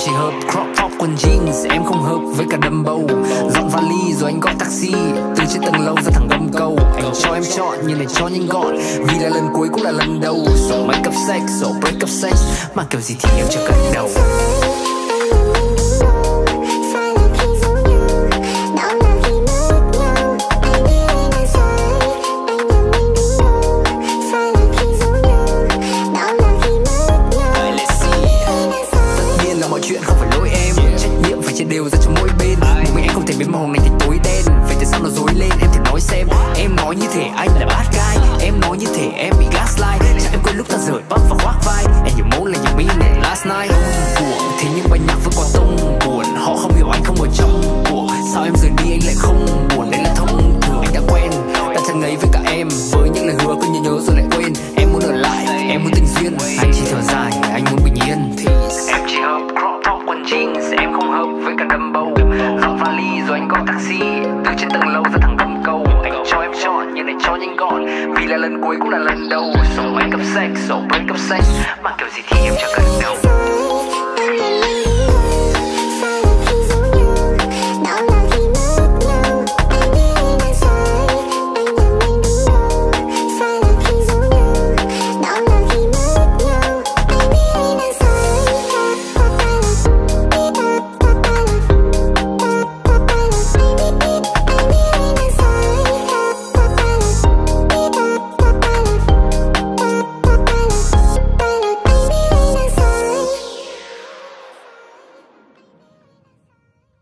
chỉ hợp crop top quần jeans, em không hợp với cả đầm bầu. Dọn vali rồi anh gọi taxi từ trên tầng lâu ra thẳng gầm cầu. Anh cho em chọn như này cho nhanh gọn, vì là lần cuối cũng là lần đầu. So make up sex, so break up sex, mà kiểu gì thì em chưa cần đâu. Đều ra cho mỗi bên, mình em không thể biến màu hồng này thành tối đen. Vậy tại sao nó dối lên, em thử nói xem. Em nói như thể anh là bad guy, em nói như thể em bị gaslight. Chắc em quên lúc ta rời bắp và khoác vai. Em nhiều mẫu là nhiều mỹ này last night. Buồn thế nhưng bài nhạc vẫn còn tung buồn, họ không hiểu anh không ở trong cuộc. Sao em rời đi anh lại không buồn, đấy là thông thường. Anh đã quen, đã thân ấy với cả em, với những lời hứa cứ nhớ rồi lại quên. Em muốn ở lại, em muốn tình duyên, anh chỉ thở dài, anh muốn bình yên. Thì em chỉ hợp crop top quần jeans, em không hợp với cả đầm bầu. Dọn vali rồi anh gọi taxi từ trên tầng lâu ra thẳng gầm cầu. Anh cho em chọn như này cho nhanh gọn, vì là lần cuối cũng là lần đầu. So make up sex, so break up sex, mà kiểu gì thì em chẳng cần đâu.